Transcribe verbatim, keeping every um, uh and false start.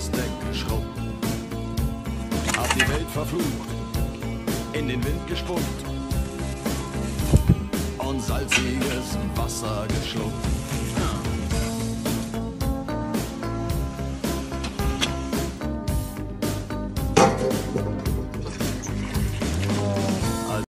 das Deck geschrubbt. Hab die Welt verflucht, in den Wind gespuckt und salziges Wasser geschluckt.